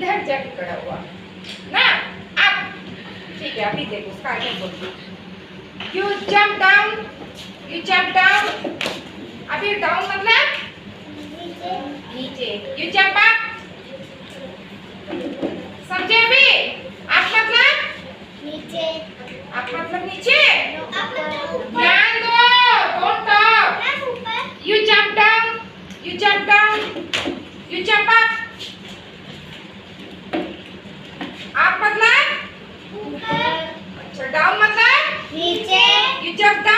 इधर जाके खड़ा हुआ ना। अब ठीक है, अभी देखो उसका आगे बोलती। You jump down, you jump down। अभी डाउन मतलब नीचे। You jump up, समझे अभी? आप मतलब नीचे, आप मतलब नीचे। ध्यान दो, don't talk। You jump down, you jump down, you jump up। आप मतलब ऊपर, अच्छा डाउन मतलब नीचे। You jump